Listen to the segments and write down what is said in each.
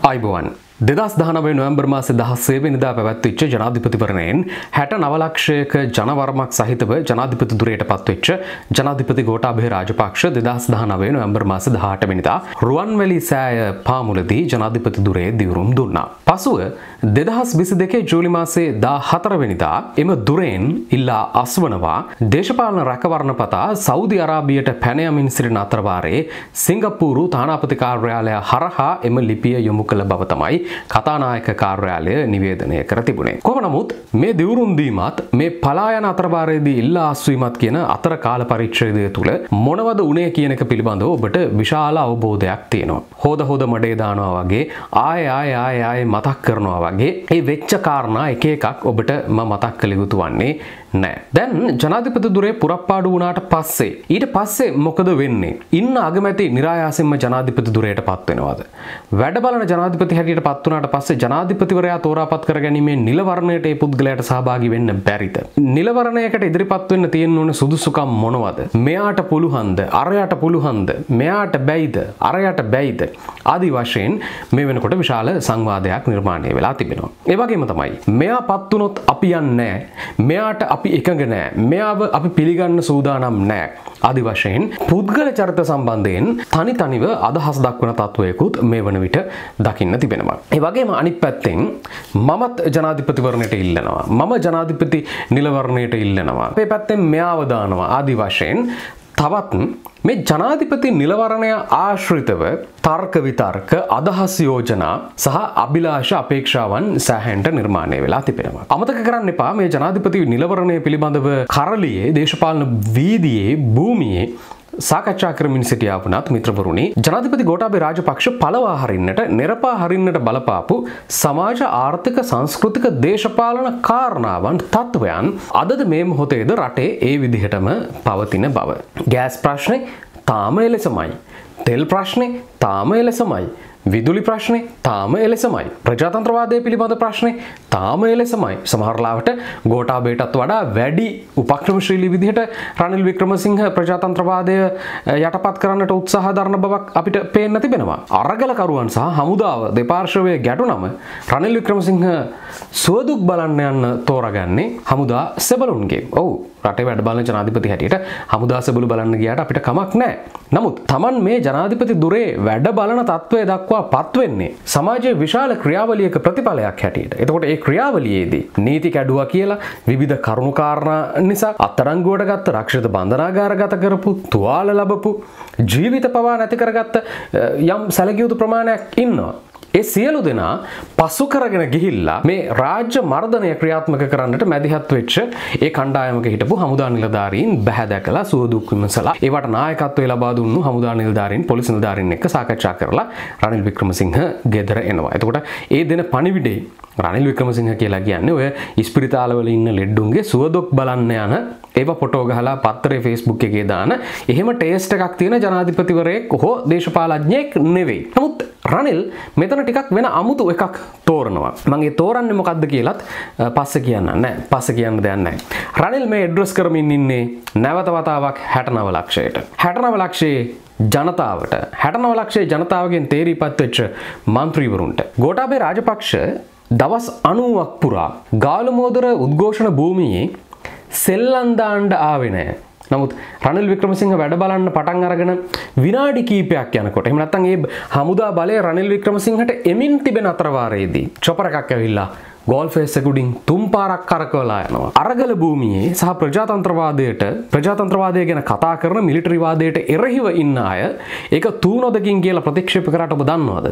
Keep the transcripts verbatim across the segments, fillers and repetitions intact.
ආයිබෝවන් දෙදහස් දහනවය නොවැම්බර් මාසේ දහසේ වෙනිදා පැවැත්විච්ච ජනාධිපතිවරණයෙන් හැට නව ලක්ෂයක ජනවරමක් සහිතව ජනාධිපති ධුරයට පත්වෙච්ච ජනාධිපති ගෝඨාභය රාජපක්ෂ දෙදහස් දහනවය නොවැම්බර් මාසේ දහඅට වෙනිදා රුවන්වැලි සෑය පාමුලදී ජනාධිපති ධුරයේ දිවුරුම් දුන්නා. පසුව දෙදහස් විසි දෙකේ ජූලි මාසේ දාහතර වෙනිදා එම ධුරයෙන් ඉල්ලා අස්වනවා දේශපාලන රැකවරණ පතා සෞදි අරාබියට පැන යමින් සිටින අතරවාරයේ සිංගප්පූරු තානාපති කාර්යාලය හරහා එම ලිපිය යොමු කළ බව තමයි කතානායක කාර්යාලය නිවේදනය කර තිබුණේ. කොහොම නමුත් මේ දිවුරුම් දීමත් මේ පලා යන අතරවාරයේදී ඉල්ලා අස්වීමත් කියන අතර කාල පරිච්ඡේදය තුල මොනවද උනේ කියන එක පිළිබඳව ඔබට විශාල අවබෝධයක් තියෙනවා. හොද හොද මඩේ දානවා වගේ ආය ආය ආය ආය මතක් කරනවා වගේ මේ වෙච්ච කාරණා එක එකක් ඔබට මම මතක් කළ යුතු වන්නේ නෑ. දැන් ජනාධිපති ධුරේ පුරප්පාඩු වුණාට පස්සේ ඊට පස්සේ මොකද වෙන්නේ? ඉන්න අගමැති નિરાයාසයෙන්ම ජනාධිපති ධුරයට පත් වෙනවද? වැඩ බලන ජනාධිපති හැටියට පත් වුණාට පස්සේ ජනාධිපතිවරයා තෝරාපත් කර ගැනීමේ නිල වර්ණයට ඒ පුද්ගලයාට සහභාගී වෙන්න බැරිද? නිල වර්ණයකට ඉදිරිපත් වෙන්න තියෙන ඕන සුදුසුකම් මොනවද? මෙයාට පුළුවන්ද? අරයට පුළුවන්ද? මෙයාට බැයිද? අරයට බැයිද? ආදි වශයෙන් මේ වෙනකොට විශාල සංවාදයක් නිර්මාණය වෙලා තිබෙනවා. ඒ වගේම තමයි මෙයා පත් වුණොත් අපි යන්නේ නැහැ. මෙයාට අපි එකඟ නැහැ. මෙයාව අපි පිළිගන්න සූදානම් නැහැ. ආදි වශයෙන් පුද්ගල චරිත සම්බන්ධයෙන් තනි තනිව අදහස් දක්වන තත්වයකුත් මේ වන විට දකින්න තිබෙනවා. ඒ වගේම අනිත් පැත්තෙන් මමත් ජනාධිපතිවරණයට ඉල්ලනවා. මම ජනාධිපති නිලවරණයට ඉල්ලනවා. මේ පැත්තෙන් මෙයාව දානවා. ආදි වශයෙන් තවත් මේ ජනාධිපති නිලවරණය ආශ්‍රිතව තර්ක විතර්ක අදහස් යෝජනා සහ අභිලාෂ අපේක්ෂාවන් සෑහෙන්ට නිර්මාණය වෙලා තිබෙනවා. අමතක කරන්න එපා මේ ජනාධිපති නිලවරණය පිළිබඳව කරලියේ දේශපාලන වීදියේ භූමියේ සාකච්ඡා කරමින් සිටියා වුණත් මිත්‍රවරුනි ජනාධිපති ගෝඨාභය රාජපක්ෂ පළවා හරින්නට නිරපා හරින්නට බලපාපු සමාජ ආර්ථික සංස්කෘතික දේශපාලන කාරණාවන් තත්වයන් අදද මේ මොහොතේද රටේ ඒ විදිහටම පවතින බව. ගෑස් ප්‍රශ්නේ තාම එලෙසමයි. තෙල් ප්‍රශ්නේ තාම එලෙසමයි. විදුලි ප්‍රශ්නේ තාම එලෙසමයි. ප්‍රජාතන්ත්‍රවාදය පිළිබඳ ප්‍රශ්නේ තාම එලෙසමයි. සමහර ලාවට ගෝඨාභයටත් වඩා වැඩි උපක්‍රමශීලී විදිහට රනිල් වික්‍රමසිංහ ප්‍රජාතන්ත්‍රවාදය යටපත් කරන්නට උත්සාහ දරන බවක් අපිට පේන්න තිබෙනවා. අරගලකරුවන් සහ හමුදාව දෙපාර්ශ්වයේ ගැටුණම රනිල් වික්‍රමසිංහ සුවදුක් බලන්න යන්න තෝරගන්නේ හමුදා සෙබළුන්ගේ. ඔව් රටේ වැඩ බලන ජනාධිපති හැටියට හමුදා සෙබළු බලන්න ගියාට අපිට කමක් නැහැ. නමුත් Taman මේ ජනාධිපති ධුරේ වැඩ බලන තත්වය දක්වා පත් වෙන්නේ සමාජයේ විශාල ක්‍රියාවලියක ප්‍රතිඵලයක් හැටියට. එතකොට ඒ ක්‍රියාවලියේදී නීති කැඩුවා කියලා විවිධ කරුණු කාරණා නිසා අත්අඩංගුවට ගත්ත රක්ෂිත බන්ධනාගාරගත කරපු තුවාල ලැබපු ජීවිත පවා නැති කරගත්ත යම් සැලකිය යුතු ප්‍රමාණයක් ඉන්නවා. ඒ සියලු දෙනා පසු කරගෙන ගිහිල්ලා මේ රාජ්‍ය මර්ධනය ක්‍රියාත්මක කරන්නට මැදිහත් වෙච්ච ඒ කණ්ඩායමක හිටපු හමුදා නිලධාරීන් බැහැ දැකලා සුවදුක් විමසලා ඒවට නායකත්වය ලබා දුන්නු හමුදා නිලධාරීන් පොලිස් නිලධාරීන් එක්ක සාකච්ඡා කරලා රනිල් වික්‍රමසිංහ ගෙදර එනවා. එතකොට ඒ දෙන පණිවිඩේ රනිල් වික්‍රමසිංහ කියලා කියන්නේ ඔය ඉස්පිරිතාලවල ඉන්න ලෙඩ්ඩුන්ගේ සුවදුක් බලන්න යන ඒවා ෆොටෝ ගහලා පත්තරේ Facebook එකේ දාන එහෙම ටේස්ට් එකක් තියෙන ජනාධිපතිවරයෙක් හෝ දේශපාලඥයෙක් නෙවෙයි. නමුත් රනිල් මෙතන ටිකක් වෙන අමුතු එකක් තෝරනවා. මම ඒ තෝරන්නේ මොකද්ද කියලාත් පස්සේ කියන්න නෑ. පස්සේ කියන්න දෙයක් නෑ. රනිල් මේ ඇඩ්‍රස් කරමින් ඉන්නේ නැවත වතාවක් හැට නව ලක්ෂයට. හැට නව ලක්ෂයේ ජනතාවට හැට නව ලක්ෂයේ ජනතාවගෙන් තේරීපත් වෙච්ච മന്ത്രിවරුන්ට ගෝඨාභය රාජපක්ෂ දවස් අනූවක් පුරා ගාලුමෝදර උද්ඝෝෂණ භූමියේ සෙල්ලම් දාන්න ආවේ නැහැ. නමුත් රනිල් වික්‍රමසිංහ වැඩ බලන්න පටන් අරගෙන විනාඩි කිහිපයක් යනකොට එහෙම නැත්නම් ඒ හමුදා බලය රනිල් වික්‍රමසිංහට එමින් තිබෙන අතරවාරයේදී චොපර් එකක් ඇවිල්ලා ගෝල් ෆේස් එක උඩින් තුන් පාරක් කරකවලා යනවා. අරගල භූමියේ සහ ප්‍රජාතන්ත්‍රවාදයට ප්‍රජාතන්ත්‍රවාදය ගැන කතා කරන මිලිටරි වාදයට එරෙහිව ඉන්න අය ඒක තූනොදකින් කියලා ප්‍රතික්ෂේප කරාට ඔබ දන්නවද?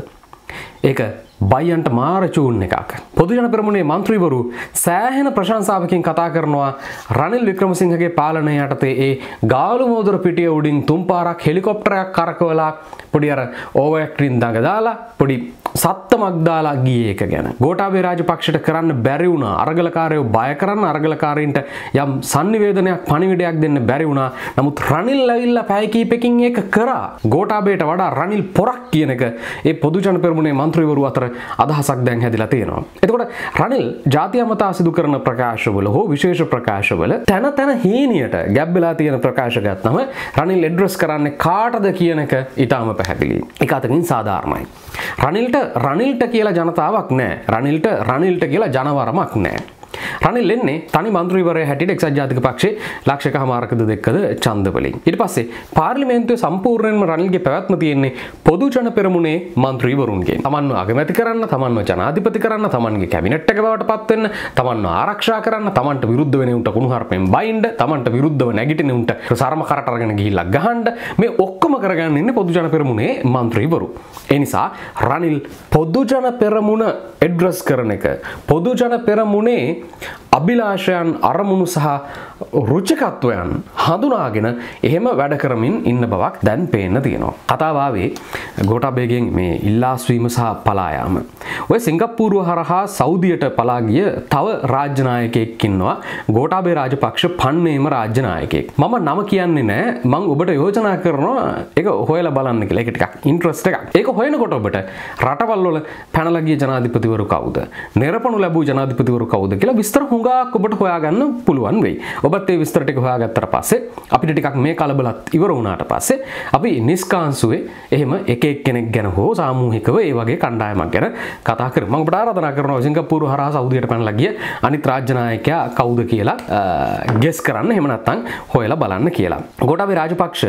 ඒක බයියන්ට මාර චූන් එකක්. පොදු ජන පෙරමුණේ മന്ത്രിවරු සෑහෙන ප්‍රශංසාවකින් කතා කරනවා රනිල් වික්‍රමසිංහගේ පාලනය යටතේ ඒ ගාලුමෝදර පිටිය උඩින් තුන් පාරක් හෙලිකොප්ටරයක් කරකවලා පොඩි අර ඕවර්ඇක්ටින් දඟ දාලා පොඩි සත්තමක් දාලා ගියේ එක ගැන. ගෝඨාභය රාජපක්ෂට කරන්න බැරි වුණා අරගලකාරයෝ බය කරන්න අරගලකාරීන්ට යම් sannivedanayak පණිවිඩයක් දෙන්න බැරි වුණා. නමුත් රනිල් ඇවිල්ලා පැය කීපකින් ඒක කරා. ගෝඨාභයට වඩා රනිල් පොරක් කියන එක ඒ පොදු ජන පෙරමුණේ മന്ത്രിවරු අතර අදහසක් දැන් හැදිලා තියෙනවා. එතකොට රනිල් ජාතිය මත සිදු කරන ප්‍රකාශවල හෝ විශේෂ ප්‍රකාශවල තන තන හීනියට ගැබ් වෙලා තියෙන ප්‍රකාශ ගත්තම රනිල් ඇඩ්‍රස් කරන්නේ කාටද කියන එක ඊටාම පැහැදිලියි. ඒක අතකින් සාධාරණයි. රනිල්ට රනිල්ට කියලා ජනතාවක් නැහැ. රනිල්ට රනිල්ට කියලා ජනවරමක් නැහැ. රනිල් එන්නේ තනි මන්ත්‍රීවරයා හැටියට එක්සත් ජාතික පක්ෂයේ ලක්ෂකමාරකද දෙකද ඡන්ද වලින්. ඊට පස්සේ පාර්ලිමේන්තුවේ සම්පූර්ණයෙන්ම රනිල්ගේ පැවැත්ම තියෙන්නේ පොදු ජන පෙරමුණේ මන්ත්‍රීවරුන්ගෙන්. තමන්ව අගමැති කරන්න, තමන්ව ජනාධිපති කරන්න, තමන්ගේ කැබිනට් එක බවට පත් වෙන්න, තමන්ව ආරක්ෂා කරන්න, තමන්ට විරුද්ධ වෙන උන්ට කුණුහරුපෙන් බයින්න, තමන්ට විරුද්ධව නැගිටින උන්ට සරම කරට අරගෙන ගිහිල්ලා ගහන්න මේ ඔක්කොම කරගන්න ඉන්නේ පොදු ජන පෙරමුණේ මන්ත්‍රීවරු. ඒ නිසා රනිල් පොදු ජන පෙරමුණ ඇඩ්‍රස් කරන එක, පොදු ජන පෙරමුණේ අභිලාෂයන් අරමුණු සහ රුචිකත්වයන් හඳුනාගෙන එහෙම වැඩ කරමින් ඉන්න බවක් දැන් පේන්න තියෙනවා. කතාව ආවේ ගෝඨාභයගෙන් මේ ඉල්ලාස්වීම සහ පලා යාම. ඔය සිංගප්පූරුව හරහා සෞදියට පලා ගිය තව රාජ්‍ය නායකයෙක් ඉන්නවා. ගෝඨාභය රාජපක්ෂ පන්නේම රාජ්‍ය නායකයෙක්. මම නම කියන්නේ නැහැ. මම ඔබට යෝජනා කරනවා ඒක හොයලා බලන්න කියලා. ඒක ටිකක් ඉන්ට්‍රස්ට් එකක්. ඒක හොයනකොට ඔබට රටවල් වල පැනලා ගිය ජනාධිපතිවරු කවුද? නිරපණු ලැබූ ජනාධිපතිවරු කවුද කියලා විස්තර හුඟක් ඔබට හොයාගන්න පුළුවන් වෙයි. ඔබත් ඒ විස්තර ටික හොයාගත්තට පස්සේ අපිට ටිකක් මේ කලබලත් ඉවර වුණාට පස්සේ අපි නිස්කාන්සුවේ එහෙම එක එක්කෙනෙක් ගැන හෝ සාමූහිකව ඒ වගේ කණ්ඩායමක් ගැන කතා කරමු. මම ඔබට ආරාධනා කරනවා සිංගප්පූරුව හරහා සෞදියට පැනලා ගිය අනිත් රාජ්‍ය නායකයා කවුද කියලා ගෙස් කරන්න, එහෙම නැත්නම් හොයලා බලන්න කියලා. ගෝඨාභය රාජපක්ෂ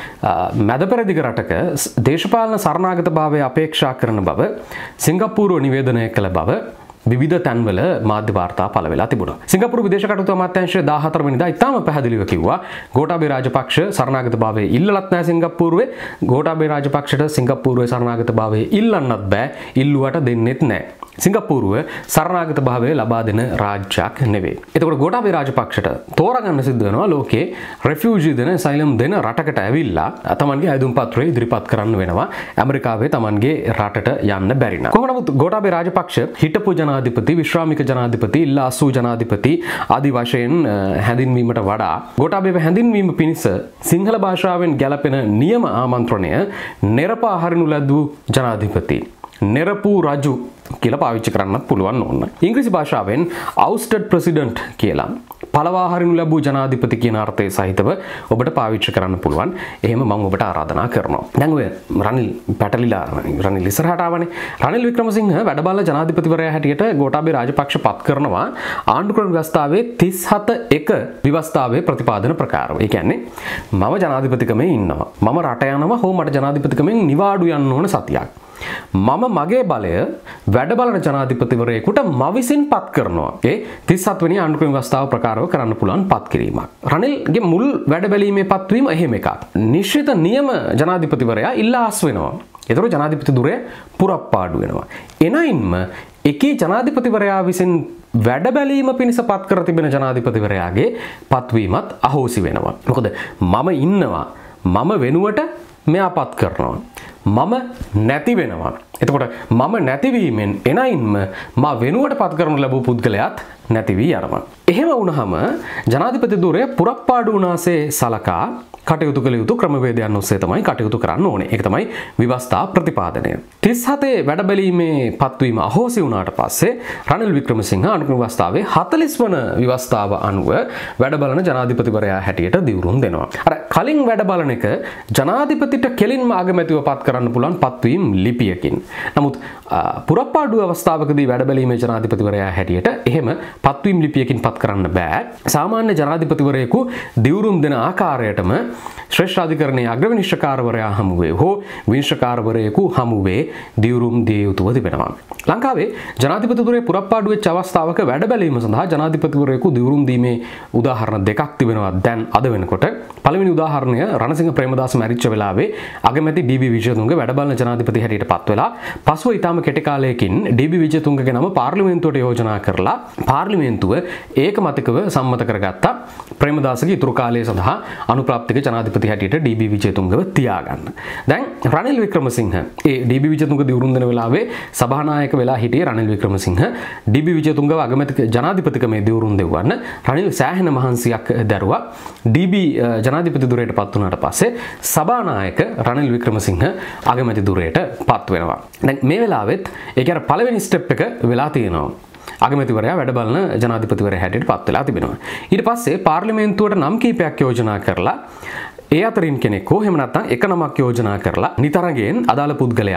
මැද පෙරදිග රටක දේශපාලන සරණාගතභාවය අපේක්ෂා කරන බව සිංගප්පූරුව නිවේදනය කළ බව විවිධ තැන්වල මාධ්‍ය වාර්තා පළ වෙලා තිබුණා. සිංගප්පූරු විදේශ කටයුතු අමාත්‍යාංශය දාහතර වෙනිදා ඉතාම පැහැදිලිව කිව්වා ගෝඨාභය රාජපක්ෂ සරණාගතභාවයේ ඉල්ලලත් නැහැ සිංගප්පූරුවේ. ගෝඨාභය රාජපක්ෂට සිංගප්පූරුවේ සරණාගතභාවයේ ඉල්ලන්නත් බෑ, ඉල්ලුවට දෙන්නෙත් නැහැ. සිංගප්පූරුව සරණාගතභාවය ලබා දෙන රාජ්‍යයක් නෙවෙයි. එතකොට ගෝඨාභය රාජපක්ෂට තෝරගන්න සිද්ධ වෙනවා ලෝකේ රෙෆියුජි දෙන, සයිලම් දෙන රටකට ඇවිල්ලා තමන්ගේ ඇදුම් පත්‍රය ඉදිරිපත් කරන්න වෙනවා. ඇමරිකාවේ තමන්ගේ රටට යන්න බැරි නම්. කොහොම නමුත් ගෝඨාභය රාජපක්ෂ හිටපු ජනාධිපති, විශ්‍රාමික ජනාධිපති, ඉල්ලාසු ජනාධිපති ආදි වශයෙන් හැඳින්වීමට වඩා ගෝඨාභයව හැඳින්වීම පිණිස සිංහල භාෂාවෙන් ගැලපෙන නියම ආමන්ත්‍රණය නෙරපා හරිනු ලැබූ ජනාධිපති, නෙරපු රජු කියලා පාවිච්චි කරන්නත් පුළුවන් ඕන. ඉංග්‍රීසි භාෂාවෙන් අවුස්ටඩ් ප්‍රෙසිඩන්ට් කියලා පළවා හරිනු ලැබූ ජනාධිපති කියන අර්ථය සහිතව ඔබට පාවිච්චි කරන්න පුළුවන්. එහෙම මම ඔබට ආරාධනා කරනවා. දැන් ඔය රනිල් පැටලිලා රනිල් ඉස්සරහට ආවනේ. රනිල් වික්‍රමසිංහ වැඩබල ජනාධිපතිවරයා හැටියට ගෝඨාභය රාජපක්ෂ පත් කරනවා ආණ්ඩුක්‍රම ව්‍යවස්ථාවේ තිස් හත එක ව්‍යවස්ථාවේ ප්‍රතිපාදන ප්‍රකාරව. ඒ කියන්නේ මම ජනාධිපතිකමේ ඉන්නවා. මම රට යනවා හෝ මට ජනාධිපතිකමෙන් නිවාඩු යන්න ඕන සතියක්. මම මගේ බලය වැඩ බලන ජනාධිපතිවරයෙකුට මම විසින් පත් කරනවා. ඒ තිස් හත වෙනි ආණ්ඩුක්‍රම ව්‍යවස්ථාව ප්‍රකාරව කරන්න පුළුවන් පත් කිරීමක්. රනිල්ගේ මුල් වැඩ බැලීමේ පත්වීම එහෙම එකක්. නිශ්චිත නියම ජනාධිපතිවරයා ඉල්ලාස් වෙනවා. ඒතර ජනාධිපති දුරය පුරප්පාඩු වෙනවා. එනයින්ම එකී ජනාධිපතිවරයා විසින් වැඩ බැලීම පිණිස පත් කර තිබෙන ජනාධිපතිවරයාගේ පත්වීමත් අහෝසි වෙනවා. මොකද මම ඉන්නවා, මම වෙනුවට මෙයා පත් කරනවා, මම නැති වෙනවා. එතකොට මම නැතිවීමෙන් එනයින්ම මා වෙනුවට පත් කරනු ලැබූ පුද්ගලයාත් නැති වී යනවා. එහෙම වුණාම ජනාධිපති ධුරය පුරප්පාඩු වුණාසේ සලකා කටයුතු කළ යුතු ක්‍රමවේදයන් ඔස්සේ තමයි කටයුතු කරන්න ඕනේ. ඒක තමයි ව්‍යවස්ථා ප්‍රතිපාදනය. තිස් හතේ වැඩ බැලීමේ පත්වීම අහෝසි වුණාට පස්සේ රනිල් වික්‍රමසිංහ ආණ්ඩුක්‍රම ව්‍යවස්ථාවේ හතළිස් වන ව්‍යවස්ථාව අනුව වැඩ බලන ජනාධිපතිවරයා හැටියට දිවුරුම් දෙනවා. අර කලින් වැඩ බලන එක ජනාධිපතිට කෙලින්ම අගමැතිව පත් කරන්න පුළුවන් පත්වීම් ලිපියකින්. නමුත් පුරප්පාඩු අවස්ථාවකදී වැඩ බැලීමේ ජනාධිපතිවරයා හැටියට එහෙම පත්වීම් ලිපියකින් පත් කරන්න බෑ. සාමාන්‍ය ජනාධිපතිවරයෙකු දිවුරුම් දෙන ආකාරයටම ශ්‍රේෂ්ඨාධිකරණයේ අග්‍රවිනිශ්චකාරවරයා හමුවේ හෝ විනිශ්චකාරවරයෙකු හමුවේ දිවුරුම් දිය යුතුව තිබෙනවා. ලංකාවේ ජනාධිපති ධුරය පුරප්පාඩු වෙච්ච අවස්ථාවක වැඩ බැලීම සඳහා ජනාධිපතිවරයෙකු දිවුරුම් දීමේ උදාහරණ දෙකක් තිබෙනවා දැන් අද වෙනකොට. පළවෙනි උදාහරණය රණසිංහ ප්‍රේමදාස මැරිච්ච වෙලාවේ අගමැති ඩී.බී. විජයතුංග වැඩ බලන ජනාධිපති හැටියට පත් වෙලා පසුව ඊටම කෙටි කාලයකින් ඩී.බී. විජයතුංගගේ නම පාර්ලිමේන්තුවට යෝජනා කරලා පාර්ලිමේන්තුව ඒකමතිකව සම්මත කරගත්තා ප්‍රේමදාසගේ ඉතුරු කාලය සඳහා අනුප්‍රාප්තික ජනාධිපති හැටියට ඩී.බී. විජයතුංගව තියාගන්න. දැන් රනිල් වික්‍රමසිංහ ඒ ඩී.බී. විජයතුංග දිවුරුම් දෙන වෙලාවේ සභානායක වෙලා හිටියේ රනිල් වික්‍රමසිංහ. ඩී.බී. විජයතුංගව අගමැති ජනාධිපතිකමේ දිවුරුම් දෙවන්න රනිල් සෑහෙන මහන්සියක් දැරුවා. ඩී.බී. ජනාධිපති ධුරයට පත් වුණාට පස්සේ සභානායක රනිල් වික්‍රමසිංහ අගමැති ධුරයට පත් වෙනවා. දැන් මේ වෙලාවෙත් ඒක අර පළවෙනි ස්ටෙප් එක වෙලා තියෙනවා. අගමැතිවරයා වැඩ බලන ජනාධිපතිවරයා හැටියට පත් වෙලා තිබෙනවා. ඊට පස්සේ පාර්ලිමේන්තුවට නම් කීපයක් යෝජනා කරලා ඒ අතරින් කෙනෙක් හෝ එහෙම නැත්නම් එක නමක් යෝජනා කරලා නිතරගෙන් අදාළ පුද්ගලයා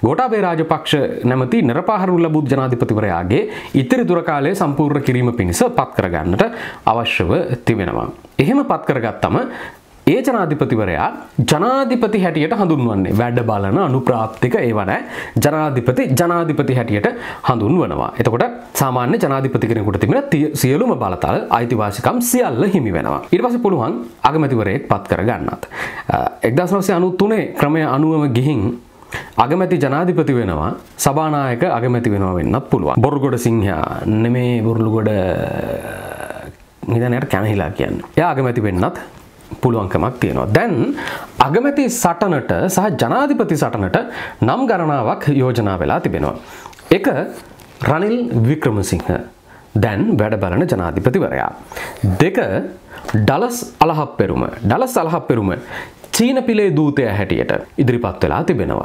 ගෝඨාභය රාජපක්ෂ නැමැති නිරපාහරු ලැබූ ජනාධිපතිවරයාගේ ඉතිරි දුර කාලය සම්පූර්ණ කිරීම පිණිස පත් කරගන්නට අවශ්‍යව තිබෙනවා. එහෙම පත් කරගත්තම ඒ ජනාධිපතිවරයා ජනාධිපති හැටියට හඳුන්වන්නේ වැඩ බලන අනුප්‍රාප්තික ඒවා නැහැ. ජනාධිපති ජනාධිපති හැටියට හඳුන්වනවා. එතකොට සාමාන්‍ය ජනාධිපති කෙනෙකුට තිබෙන සියලුම බලතල අයිතිවාසිකම් සියල්ල හිමි වෙනවා. ඊට පස්සේ පුළුවන් අගමැතිවරයෙක් පත් කරගන්නත්. එක්දාස් නවසිය අනූතුනේ ක්‍රමය අනුවම ගිහින් අගමැති ජනාධිපති වෙනවා, සභානායක අගමැති වෙනවා වෙන්නත් පුළුවන්. බොරුගොඩ සිංහයා නෙමේ බොරුලුගොඩ නිදනයට කැනහිලා කියන්නේ. එයා අගමැති වෙන්නත් පුළුවන්කමක් තියෙනවා. දැන් අගමැති සටනට සහ ජනාධිපති සටනට නම් ගණනාවක් යෝජනා වෙලා තිබෙනවා. එක රනිල් වික්‍රමසිංහ දැන් වැඩ බලන ජනාධිපතිවරයා. දෙක ඩලස් අලහප්පෙරුම. ඩලස් අලහප්පෙරුම චීන පිලේ දූතයා හැටියට ඉදිරිපත් වෙලා තිබෙනවා.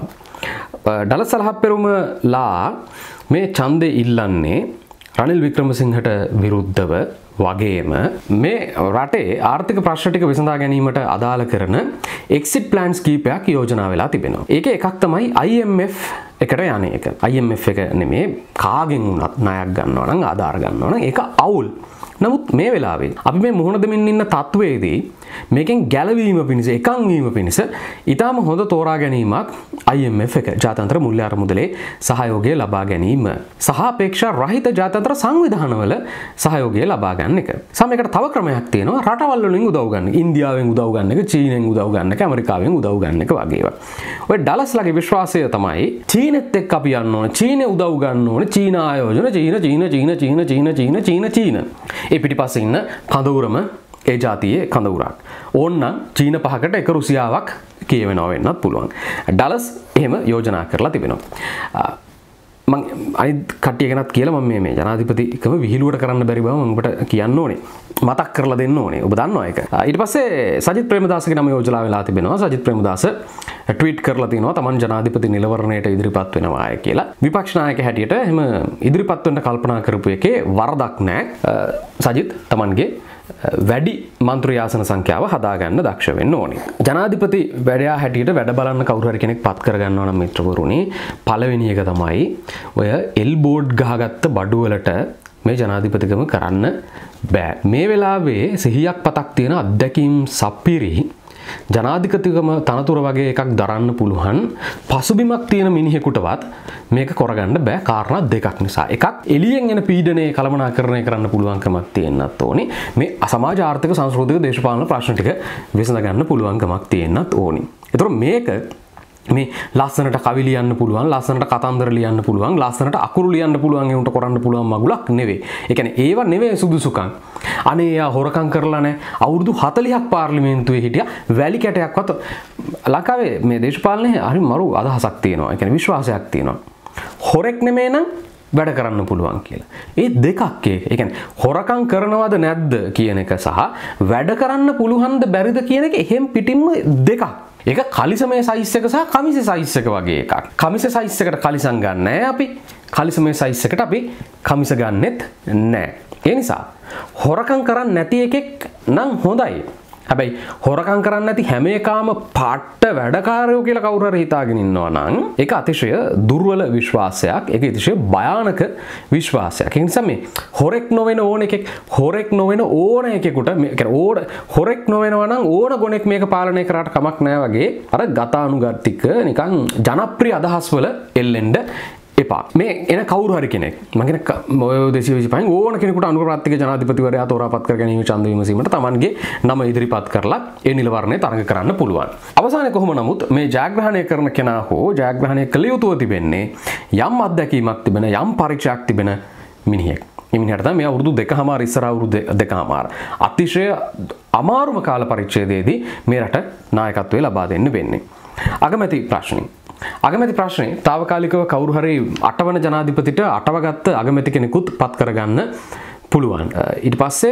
ඩලස් අලහප්පෙරුමලා මේ ඡන්දේ ඉල්ලන්නේ රනිල් වික්‍රමසිංහට විරුද්ධව වගේම මේ රටේ ආර්ථික ප්‍රශ්න ටික විසඳා ගැනීමට අදාළ කරන එක්සිට් ප්ලෑන්ස් කීපයක් යෝජනා වෙලා තිබෙනවා. ඒකේ එකක් තමයි I M F එකට යන්නේ එක. I M F එක නෙමේ කාගෙන් වුණත් ණයක් ගන්නවා නම් ආධාර ගන්නවා නම් ඒක අවුල්. නමුත් මේ වෙලාවේ අපි මේ මුහුණ දෙමින් ඉන්න තත්වයේදී මේකෙන් ගැලවීම පිණිස එකන් වීම පිණිස ඊටාම හොඳ තෝරා ගැනීමක් I M F එක ජාත්‍යන්තර මුල්‍ය අරමුදලේ සහයෝගය ලබා ගැනීම සහ අපේක්ෂා රහිත ජාත්‍යන්තර සංවිධානවල සහයෝගය ලබා ගන්න එක. සමයකට තව ක්‍රමයක් තියෙනවා රටවල් වලින් උදව් ගන්න. ඉන්දියාවෙන් උදව් ගන්න එක, චීනෙන් උදව් ගන්න එක, ඇමරිකාවෙන් උදව් ගන්න එක වගේ ඒවා. ඔය ඩලස්ලාගේ විශ්වාසය තමයි චීනෙත් එක්ක අපි යන්න ඕනේ. චීනේ උදව් ගන්න ඕනේ. චීන ආයෝජන චීන චීන චීන චීන චීන චීන චීන චීන. ඒ පිටිපස්සේ ඉන්න කඳවුරම ඒ ජාතියේ කඳවුරක්. ඕන්නම් චීන පහකට එක රුසියාවක් කියවෙනවා වෙන්නත් පුළුවන්. ඩලස් එහෙම යෝජනා කරලා තිබෙනවා. මම අනිත් කට්ටිය ගැනත් කියලා මම මේ මේ ජනාධිපතිකම විහිළුවට කරන්න බැරි බව මම ඔබට කියන්න ඕනේ. මතක් කරලා දෙන්න ඕනේ. ඔබ දන්නවා ඒක. ඊට පස්සේ සජිත් ප්‍රේමදාසගේ නම යෝජනා වෙලා තිබෙනවා. සජිත් ප්‍රේමදාස ට්වීට් කරලා තිනවා තමන් ජනාධිපති නිලවරණයට ඉදිරිපත් වෙනවා කියලා. විපක්ෂ නායක හැටියට එහෙම ඉදිරිපත් වෙන්න කල්පනා කරපු එකේ වරදක් නැහැ. සජිත් තමන්ගේ වැඩි මන්ත්‍රී ආසන සංඛ්‍යාව හදාගන්න දක්ෂ වෙන්න ඕනේ. ජනාධිපති වැඩයා හැටියට වැඩ බලන්න කවුරු හරි කෙනෙක් පත් කරගන්නවා නම් මිත්‍රවරුනි පළවෙනි එක තමයි ඔය එල් බෝඩ් ගහගත්ත බඩු වලට මේ ජනාධිපතිකම කරන්න බෑ. මේ වෙලාවේ සිහියක් පතක් තියෙන අත්දැකීම් සප්පිරි ජනාධිපතිකම තනතුර වගේ එකක් දරන්න පුළුවන් පසුබිමක් තියෙන මිනිහෙකුටවත් මේක කරගන්න බෑ කාරණා දෙකක් නිසා. එකක් එළියෙන් එන පීඩනයේ කළමනාකරණය කරන්න පුළුවන්කමක් තියෙන්නත් ඕනේ. මේ සමාජ ආර්ථික සංස්කෘතික දේශපාලන ප්‍රශ්න ටික විසඳ ගන්න පුළුවන්කමක් තියෙන්නත් ඕනේ. ඒතර මේක මේ ලස්සනට කවි ලියන්න පුළුවන්, ලස්සනට කතන්දර ලියන්න පුළුවන්, ලස්සනට අකුරු ලියන්න පුළුවන් ඒ උන්ට කරන්න පුළුවන් මගුලක් නෙවෙයි. ඒ කියන්නේ ඒව නෙවෙයි සුදුසුකම්. අනේ යා හොරකම් කරලා නැහැ. අවුරුදු හතළිහක් පාර්ලිමේන්තුවේ හිටියා. වැලි කැටයක්වත් ලංකාවේ මේ දේශපාලනයේ හරි මරු අදහසක් තියෙනවා. ඒ කියන්නේ විශ්වාසයක් තියෙනවා. හොරෙක් නෙමෙයි නම් වැඩ කරන්න පුළුවන් කියලා. ඒ දෙකක් ඒක. ඒ කියන්නේ හොරකම් කරනවද නැද්ද කියන එක සහ වැඩ කරන්න පුළුවන්ද බැරිද කියන එක එහෙම් පිටින්ම දෙකක්. ඒක කලිසමේ සයිස් එක සහ කමිසේ සයිස් එක වගේ එකක්. කමිසේ සයිස් එකට කලිසම් ගන්න නැහැ අපි. කලිසමේ සයිස් එකට අපි කමිස ගන්නෙත් නැහැ. ඒ නිසා හොරකම් කරන්නේ නැති එකෙක් නම් හොඳයි. හැබැයි හොරකම් කරන්නේ නැති හැම එකාම පාට්ට වැඩකාරයෝ කියලා කවුරු හරි හිතාගෙන ඉන්නවා නම් ඒක අතිශය දුර්වල විශ්වාසයක්. ඒක අතිශය භයානක විශ්වාසයක්. ඒ නිසා මේ හොරෙක් නොවන ඕන එකෙක් හොරෙක් නොවන ඕන එකෙකුට මේ කියන්නේ ඕන හොරෙක් නොවනවා නම් ඕන ගොනෙක් මේක පාලනය කරාට කමක් නැහැ වගේ අර ගතානුගතික නිකන් ජනප්‍රිය අදහස් වල එල්ලෙන්න එපා. මේ එන කවුරු හරි කෙනෙක් මම කියන ඔය දෙසිය විසිපහෙන් ඕන කෙනෙකුට අනුකම්පාත්තික ජනාධිපතිවරයා තෝරාපත් කර ගැනීම ඡන්ද විමසීමට Tamanගේ නම ඉදිරිපත් කරලා ඒ නිලවරණය තරඟ කරන්න පුළුවන්. අවසානයේ කොහොම නමුත් මේ ජයග්‍රහණය කරන කෙනා හෝ ජයග්‍රහණය කළ යුතුව තිබෙන්නේ යම් අත්දැකීමක් තිබෙන යම් පරීක්ෂයක් තිබෙන මිනිහෙක්. මේ මිනිහට තමයි මේ අවුරුදු දෙකමාර ඉස්සර අවුරුදු දෙකමාර අතිශය අමාරුම කාල පරිච්ඡේදයේදී මේ රට නායකත්වය ලබා දෙන්න වෙන්නේ. අගමැති ප්‍රශ්නේ අගමැති ප්‍රශ්නේ తాවකාලිකව කවුරු හරි අටවන ජනාධිපතිට අටවගත්ත අගමැති කෙනෙකුත් පත් කරගන්න පුළුවන්. ඊට පස්සේ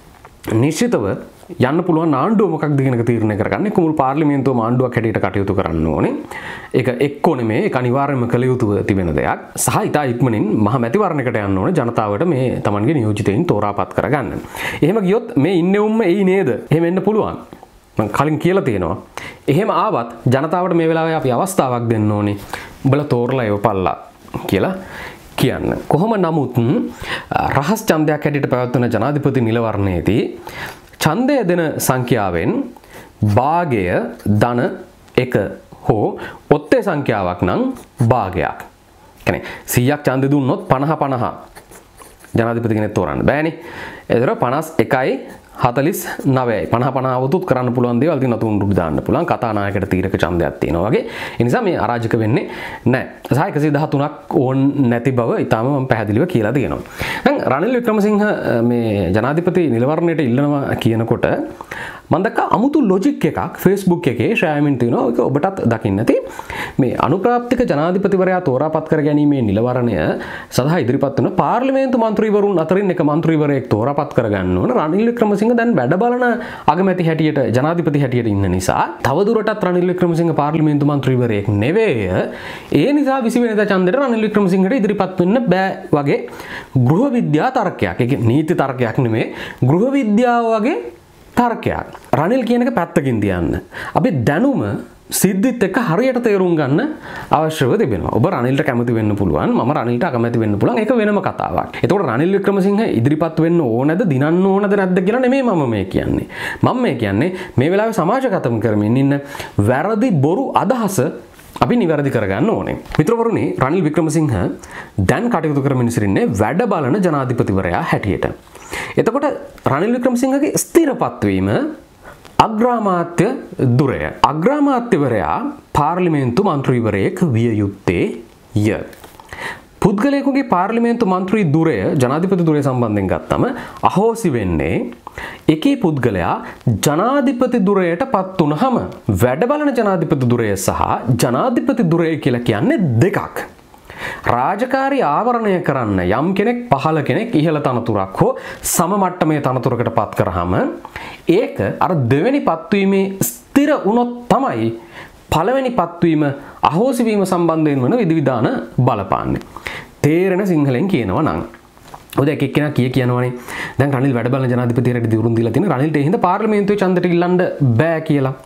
නිශ්චිතව යන්න පුළුවන් ආණ්ඩුව මොකක්ද කියන එක තීරණය කරගන්න. ඒක මුල් පාර්ලිමේන්තුවම ආණ්ඩුවක් හැටියට කටයුතු කරන්න ඕනේ. ඒක එක්කෝ නෙමෙයි ඒක අනිවාර්යයෙන්ම කළ යුතු තිබෙන දෙයක්. සහ ඊට ඉක්මනින් මහ මැතිවරණයකට යන්න ඕනේ ජනතාවට මේ Tamanගේ නියෝජිතයින් තෝරාපත් කරගන්න. එහෙම ගියොත් මේ ඉන්නේ උම්ම එයි නේද? එහෙම වෙන්න පුළුවන්. මම කලින් කියලා තියෙනවා. එහෙම ආවත් ජනතාවට මේ වෙලාවේ අපි අවස්ථාවක් දෙන්න ඕනේ. උඹලා තෝරලා එවපල්ලා කියලා කියන්න. කොහොම නමුත් රහස් ඡන්දයක් හැටියට පැවැත්වෙන ජනාධිපති නිලවරණයේදී ඡන්දය දෙන සංඛ්‍යාවෙන් භාගය ධන එක හෝ ඔත්තේ සංඛ්‍යාවක් නම් භාගයක්. කියන්නේ සීයක් ඡන්දෙ දුන්නොත් පනහ පනහ ජනාධිපති කෙනෙක් තෝරන්න බෑනේ. ඒතර පනස් එකයි හතලිස් නවයයි පනහ පනහ වතුත් කරන්න පුළුවන් දේවල් තියෙනවා. තුන් රුපියල් දාන්න පුළුවන්. කතානායකට තීරක ඡන්දයක් තියෙනවා වගේ. ඒ නිසා මේ අරාජක වෙන්නේ නැහැ. සහ එකසිය දහතුනක් ඕන් නැති බව ඊටාම මම පැහැදිලිව කියලා දෙනවා. දැන් රනිල් වික්‍රමසිංහ මේ ජනාධිපති නිලවරණයට ඉල්ලනවා කියනකොට මම දැක්ක අමුතු ලොජික් එකක් Facebook එකේ ෂෙයාමින් තියෙනවා. ඒක ඔබටත් දකින්න ඇති. මේ අනුප්‍රාප්තික ජනාධිපතිවරයා තෝරාපත් කර ගැනීමේ නිලවරණය සඳහා ඉදිරිපත් වන පාර්ලිමේන්තු මන්ත්‍රීවරුන් අතරින් එක මන්ත්‍රීවරයෙක් තෝරාපත් කර ගන්න ඕන. රනිල් වික්‍රමසිංහ දැන් වැඩ බලන අගමැති හැටියට ජනාධිපති හැටියට ඉන්න නිසා තවදුරටත් රනිල් වික්‍රමසිංහ පාර්ලිමේන්තු මන්ත්‍රීවරයෙක් නෙවෙයි. ඒ නිසා විසි වෙනිදා ඡන්දෙට රනිල් වික්‍රමසිංහට ඉදිරිපත් වෙන්න බෑ වගේ ගෘහ විද්‍යා තර්කයක්. ඒක නීති තර්කයක් නෙමෙයි. ගෘහ විද්‍යාව වගේ තර්කයක්. රනිල් කියන එක පැත්තකින් තියන්න. අපි දැනුම සිද්ධිත් එක්ක හරියට තේරුම් ගන්න අවශ්‍යව තිබෙනවා. ඔබ රනිල්ට කැමති වෙන්න පුළුවන්. මම රනිල්ට අකමැති වෙන්න පුළුවන්. ඒක වෙනම කතාවක්. එතකොට රනිල් වික්‍රමසිංහ ඉදිරිපත් වෙන්න ඕනද, දිනන්න ඕනද නැද්ද කියලා නෙමෙයි මම මේ කියන්නේ. මම මේ කියන්නේ මේ වෙලාවේ සමාජගතම් කරමින් ඉන්න වැරදි බොරු අදහස අපි නිවැරදි කරගන්න ඕනේ. මිත්‍රවරුනි, රනිල් වික්‍රමසිංහ දැන් කටයුතු කරමින් සිටින්නේ වැඩ බලන ජනාධිපතිවරයා හැටියට. එතකොට රනිල් වික්‍රමසිංහගේ ස්ථිරපත් වීම අග්‍රාමාත්‍ය දුරය. අග්‍රාමාත්‍යවරයා පාර්ලිමේන්තු මන්ත්‍රීවරයෙක් විය යුත්තේ ය. පුද්ගලයෙකුගේ පාර්ලිමේන්තු මන්ත්‍රී දුරය ජනාධිපති දුරය සම්බන්ධයෙන් ගත්තම අහෝසි වෙන්නේ එකී පුද්ගලයා ජනාධිපති දුරයට පත් වුණහම. වැඩ බලන ජනාධිපති දුරය සහ ජනාධිපති දුරය කියලා කියන්නේ දෙකක්. රාජකාරී ආවරණය කරන්න යම් කෙනෙක් පහළ කෙනෙක් ඉහළ තනතුරක් හෝ සම මට්ටමේ තනතුරකට පත් කරාම ඒක අර දෙවෙනි පත්වීමේ ස්ථිර වුණොත් තමයි පළවෙනි පත්වීම අහෝසි වීම සම්බන්ධයෙන් වන විධිවිධාන බලපාන්නේ. තේරෙන සිංහලෙන් කියනවා නම් ඔය දෙක එක්කෙනා කිය කියනවනේ දැන් රනිල් වැඩ බලන ජනාධිපතියට දිවුරුම් දීලා තියෙන රනිල්ට ඒ හින්දා පාර්ලිමේන්තුවේ ඡන්දෙට ඉල්ලන්න බෑ කියලා.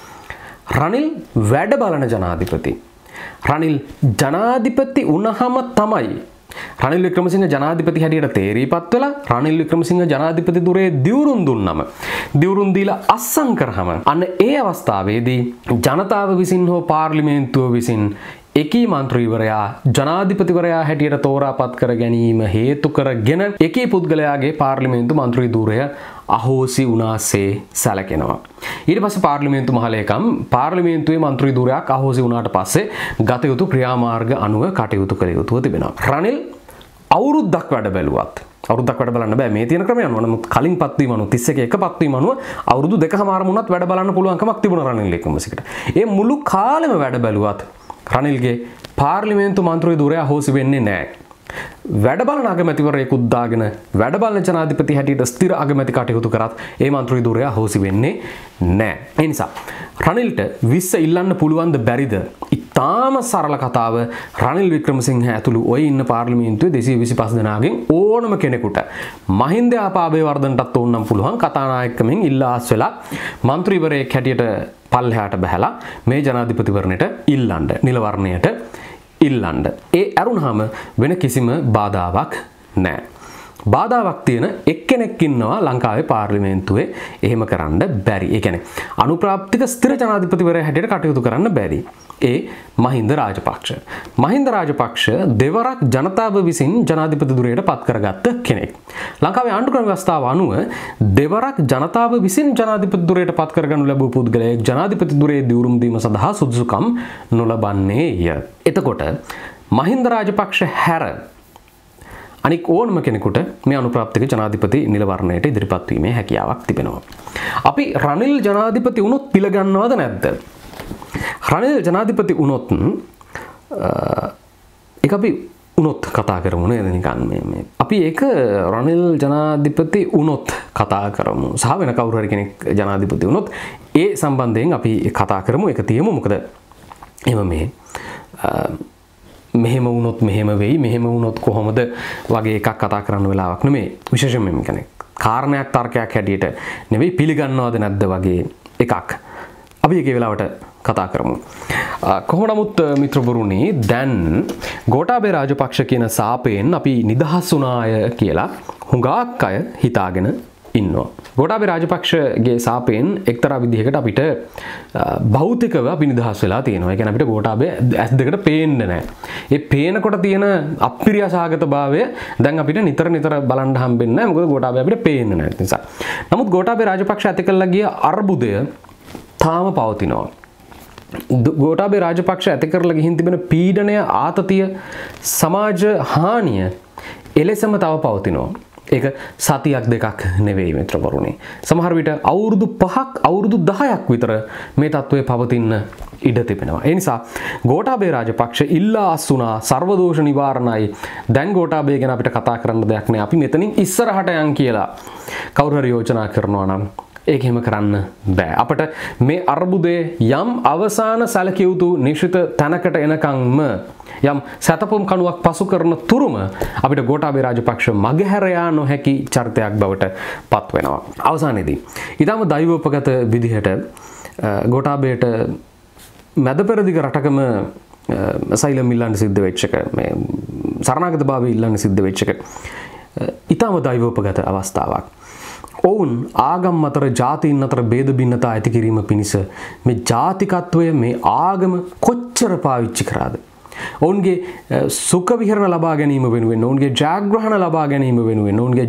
රනිල් වැඩ බලන ජනාධිපති. රනිල් ජනාධිපති වුණහම තමයි රනිල් වික්‍රමසිංහ ජනාධිපති හැටියට තේරීපත් වෙලා රනිල් වික්‍රමසිංහ ජනාධිපති දුරේ දිවුරුම් දුන්නම දිවුරුම් දීලා අස්සම් කරාම අන්න ඒ අවස්ථාවේදී ජනතාව විසින් හෝ පාර්ලිමේන්තුව විසින් එකී මන්ත්‍රීවරයා ජනාධිපතිවරයා හැටියට තෝරාපත් කර ගැනීම හේතු කරගෙන එකී පුද්ගලයාගේ පාර්ලිමේන්තු මන්ත්‍රී ධූරය අහෝසි වුණාසේ සැලකෙනවා. ඊට පස්සේ පාර්ලිමේන්තු මහලේකම් පාර්ලිමේන්තුවේ මන්ත්‍රී ධූරයක් අහෝසි වුණාට පස්සේ ගත යුතු ක්‍රියාමාර්ග අනුව කටයුතු කළ යුතුව තිබෙනවා. රනිල් අවුරුද්දක් වැඩ බැලුවත් අවුරුද්දක් වැඩ බලන්න බෑ මේ තියෙන ක්‍රමය අනුව. නමුත් කලින් පත්වීම අනුව තිස් එක එක පත්වීම අනුව අවුරුදු දෙකමාරම වුණත් වැඩ බලන්න පුළුවන්කමක් තිබුණා රනිල් වික්‍රමසිංහට. ඒ මුළු කාලෙම වැඩ බැලුවත් රනිල්ගේ පාර්ලිමේන්තු මන්ත්‍රී ධූරය අහෝසි වෙන්නේ නැහැ. වැඩ බලන අගමැතිවරයෙකුත් දාගෙන වැඩ බලන ජනාධිපති හැටියට ස්ථිර අගමැති කටයුතු කරත් ඒ මන්ත්‍රී ධූරය අහෝසි වෙන්නේ නැහැ. ඒ නිසා රනිල්ට විස්ස ඉල්ලන්න පුළුවන්ද බැරිද? ඉතාම සරල කතාව. රනිල් වික්‍රමසිංහ ඇතුළු ඔය ඉන්න පාර්ලිමේන්තුවේ දෙසිය විසිපහ දෙනාගෙන් ඕනම කෙනෙකුට මහින්ද ආපාබේවර්ධනටත් ඕනනම් පුළුවන් කතානායකකමින් ඉල්ලාස් වෙලා මන්ත්‍රීවරයෙක් හැටියට පල්ලෙහාට බහැලා මේ ජනාධිපතිවරණයට ඉල්ලන්න නිලවරණයට ඉල්ලන්න. ඒ අරුණාම වෙන කිසිම බාධාවක් නැහැ. බාධාවක් තියෙන එක්කෙනෙක් ඉන්නවා ලංකාවේ පාර්ලිමේන්තුවේ එහෙම කරන්න බැරි. ඒ කියන්නේ අනුප්‍රාප්තික ස්ථිර ජනාධිපතිවරයා හැටියට කටයුතු කරන්න බැරි. ඒ මහින්ද රාජපක්ෂ. මහින්ද රාජපක්ෂ දෙවරක් ජනතාව විසින් ජනාධිපති ධුරයට පත් කරගත්ත කෙනෙක්. ලංකාවේ ආණ්ඩුක්‍රම ව්‍යවස්ථාව අනුව දෙවරක් ජනතාව විසින් ජනාධිපති ධුරයට පත් කරගනු ලැබූ පුද්ගලයෙක් ජනාධිපති ධුරයේ දිවුරුම් දීම සඳහා සුදුසුකම් නොලබන්නේය. එතකොට මහින්ද රාජපක්ෂ හැර අනික ඕනම කෙනෙකුට මේ අනුප්‍රාප්තික ජනාධිපති නිලවරණයට ඉදිරිපත් වීමේ හැකියාවක් තිබෙනවා. අපි රනිල් ජනාධිපති වුණොත් පිළිගන්නවද නැද්ද? රනිල් ජනාධිපති වුණොත් ඒක අපි වුණොත් කතා කරමු නේද නිකන් මේ මේ අපි ඒක රනිල් ජනාධිපති වුණොත් කතා කරමු. සහ වෙන කවුරු හරි කෙනෙක් ජනාධිපති වුණොත් ඒ සම්බන්ධයෙන් අපි කතා කරමු. ඒක තියමු. මොකද එහෙම මේ මෙහෙම වුණොත් මෙහෙම වෙයි මෙහෙම වුණොත් කොහොමද වගේ එකක් කතා කරන්න වෙලාවක් නෙමෙයි. විශේෂයෙන්ම මේ කියන්නේ කාරණයක් තර්කයක් හැටියට නෙවෙයි පිළිගන්නවද නැද්ද වගේ එකක්. අපි ඒකේ වෙලාවට කතා කරමු. කොහොම නමුත් මිත්‍රවරුනි දැන් ගෝඨාභය රාජපක්ෂ කියන සාපයෙන් අපි නිදහස් වුණාය කියලා හුඟක් අය හිතාගෙන ඉන්නවා. ගෝඨාභය රාජපක්ෂගේ සාපයෙන් එක්තරා විදිහකට අපිට භෞතිකව අපි නිදහස් වෙලා තියෙනවා. ඒ කියන්නේ අපිට ගෝඨාභය ඇස් දෙකට පේන්නේ නැහැ. ඒ පේනකොට තියෙන අප්‍රියසහගතභාවය දැන් අපිට නිතර නිතර බලන්න හම්බෙන්නේ නැහැ. මොකද ගෝඨාභය අපිට පේන්නේ නැහැ නිසා. නමුත් ගෝඨාභය රාජපක්ෂ ඇති කළා ගිය අර්බුදය තාම පවතිනවා. ගෝඨාභය රාජපක්ෂ ඇති කරලා ගිහින් තිබෙන පීඩනය ආතතිය සමාජ හානිය එලෙසම තව පවතිනවා. ඒක සතියක් දෙකක් නෙවෙයි මිත්‍රවරුනි. සමහර විට අවුරුදු පහක් අවුරුදු දහයක් විතර මේ තත්ත්වය පවතින්න ඉඩ තිබෙනවා. ඒ නිසා ගෝඨාභය රාජපක්ෂ ඉල්ලා අස්සුනා සර්වදෝෂ නිවාරණයි. දැන් ගෝඨාභය ගැන අපිට කතා කරන්න දෙයක් නෑ. අපි මෙතනින් ඉස්සරහට යන් කියලා කවුරු හරි යෝජනා කරනවා නම් ඒක එහෙම කරන්න බෑ. අපිට මේ අර්බුදයේ යම් අවසාන සැලකිය යුතු නිශ්චිත තැනකට එනකම්ම යම් සතපොම් කණුවක් පසු කරන තුරුම අපිට ගෝඨාභය රාජපක්ෂ මගහැර යා නොහැකි චරිතයක් බවට පත් වෙනවා. අවසානයේදී ඊටම දෛවෝපගත විදිහට ගෝඨාභයට මැද පෙරදිග රටකම සෛලම් ඉල්ලන්න සිද්ධ වෙච්ච එක මේ සරණාගතභාවය ඉල්ලන්න සිද්ධ වෙච්ච එක ඊටම දෛවෝපගත අවස්ථාවක්. ඔවුන් ආගම් අතර ජාතීන් අතර ભેද බින්නතා ඇති කිරීම පිණිස මේ ජාතිකත්වය මේ ආගම කොච්චර පාවිච්චි කරාද? ඔවුන්ගේ සුඛ විහරණ ලබා ගැනීම වෙනුවෙන්, ඔවුන්ගේ ජයග්‍රහණ ලබා ගැනීම වෙනුවෙන්, ඔවුන්ගේ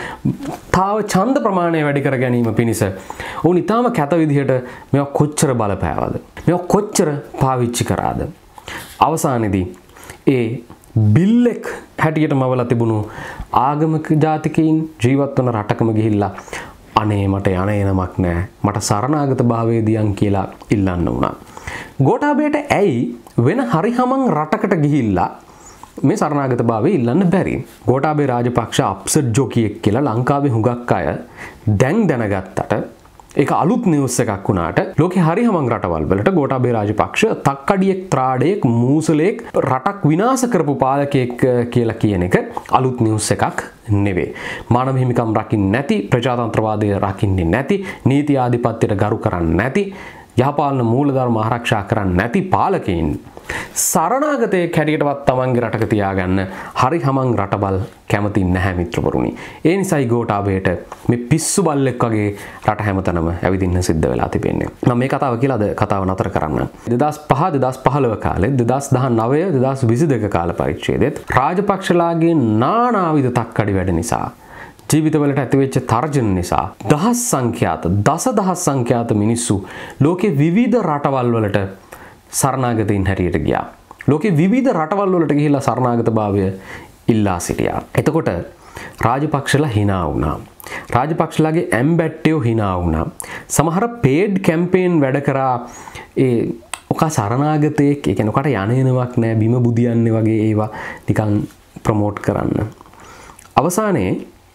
ජනතාව ඡන්ද ප්‍රමාණය වැඩි කර ගැනීම පිණිස ඔවුන් ඊටාම කැත විදිහට මේවා කොච්චර බලපෑවද? මේවා කොච්චර පාවිච්චි කරාද? අවසානයේදී ඒ බිල්ලෙක් හැටියට මවලා තිබුණු ආගමික ජාතිකයින් ජීවත් වන රටකම ගිහිල්ලා අනේ මට යන එනමක් නැහැ, මට සරණාගත භාවයේ දියන් කියලා ඉල්ලන්න වුණා. ගෝඨාභයට ඇයි වෙන හරි හමං රටකට ගිහිල්ලා මේ සරණාගත භාවය ඉල්ලන්න බැරි? ගෝඨාභය රාජපක්ෂ අප්සෙට් ජොකියෙක් කියලා ලංකාවේ හුඟක් අය දැන් දැනගත්තට ඒක අලුත් නිවුස් එකක් වුණාට ලෝකේ හරි හමං රටවල් වලට ගෝඨාභය රාජපක්ෂ තක්කඩියෙක් ත්‍රාඩයෙක් මූසලෙක් රටක් විනාශ කරපු පාලකයෙක් කියලා කියන එක අලුත් නිවුස් එකක් නෙවෙයි. මානව හිමිකම් රකින්නේ නැති, ප්‍රජාතන්ත්‍රවාදය රකින්නේ නැති, නීති ආධිපත්‍යයට ගරු කරන්නේ නැති, යහපාලන මූලධර්ම ආරක්ෂා කරන්නේ නැති පාලකයින් සරණාගතයේ කැඩියටවත් තමන්ගේ රටක තියාගන්න හරි හමං රටවල් කැමති නැහැ මිත්‍රවරුනි. ඒ නිසායි ගෝඨාභයට මේ පිස්සු බල්ලෙක් වගේ රට හැමතැනම ඇවිදින්න සිද්ධ වෙලා තිබෙන්නේ. මම මේ කතාව කියලා අද කතාව නතර කරන්න. දෙදහස් පහ දෙදහස් පහළොව කාලේ, දෙදහස් දහනවය දෙදහස් විසි දෙක කාල පරිච්ඡේදෙත් රාජපක්ෂලාගේ නානාවිධ තක්කඩි වැඩ නිසා, ජීවිතවලට ඇතිවෙච්ච තර්ජන නිසා දහස් සංඛ්‍යාත දස දහස් සංඛ්‍යාත මිනිස්සු ලෝකේ විවිධ රටවල් වලට සරණාගතයින් හැටියට ගියා. ලෝකේ විවිධ රටවල් වලට ගිහිල්ලා සරණාගත භාවය ඉල්ලා සිටියා. එතකොට රාජපක්ෂලා hina වුණා. රාජපක්ෂලාගේ ඇම්බැට්ටියෝ hina වුණා. සමහර පේඩ් කැම්පේන් වැඩ කරා ඒ ඔකා සරණාගතයෙක්, ඒ කියන්නේ ඔකට යන්නේවක් නැහැ, බිම බුදියන්නේ වගේ ඒවා නිකන් ප්‍රොමෝට් කරන්න. අවසානයේ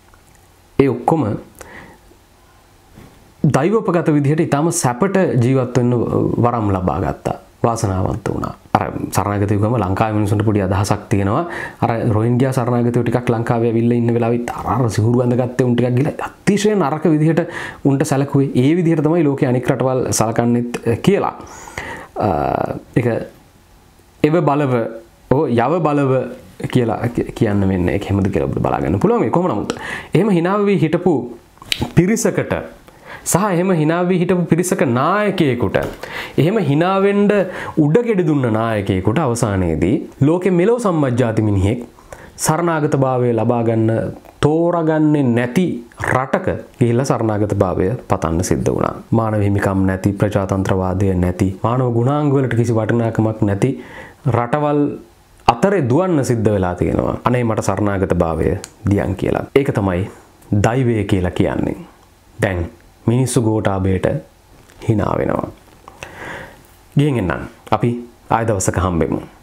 ඒ ඔක්කොම දෛවෝපගත විදිහට ඊටම සැපට ජීවත් වෙන්න වරම් ලබා ගත්තා. වාසනාවන්ත වුණා. අර සරණාගතයෝ ගම ලංකාවේ මිනිස්සුන්ට පොඩි අදහසක් තියෙනවා. අර රෝහින්ග්යා සරණාගතයෝ ටිකක් ලංකාවේ ඇවිල්ලා ඉන්න වෙලාවෙත් අර සිහුරු ගඳගත්තේ උන් ටිකක් ගිහලා අතිශය නරක විදිහට උන්ට සැලකුවේ. ඒ විදිහට තමයි ලෝකේ අනික් රටවල් සලකන්නේත් කියලා. ඒක එව බලව ඕ යව බලව කියලා කියන්න වෙන්නේ. ඒක හැමද කියලා බලා ගන්න පුළුවන්. ඒ කොහොම නමුත් එහෙම hina වෙවි හිටපු පිරිසකට සහ එහෙම hina වෙවි හිටපු පිරිසක නායකයෙකුට, එහෙම hina වෙන්න උඩගෙඩි දුන්න නායකයෙකුට අවසානයේදී ලෝකෙ මෙලෝ සම්මජ්ජාති මිනිහෙක් සරණාගත භාවය ලබා ගන්න තෝරගන්නේ නැති රටක ගිහිල්ලා සරණාගත භාවය පතන්න සිද්ධ වුණා. මානව හිමිකම් නැති, ප්‍රජාතන්ත්‍රවාදය නැති, මානව ගුණාංග වලට කිසි වටිනාකමක් නැති රටවල් අතරේ දුවන්න සිද්ධ වෙලා තියෙනවා. අනේ මට සරණාගත භාවය දියන් කියලා. ඒක තමයි දෛවය කියලා කියන්නේ. දැන් මිනිස්සු ගෝඨාභයට hina වෙනවා. ගිහින් එන්නම්. අපි ආය දවසක හම්බෙමු.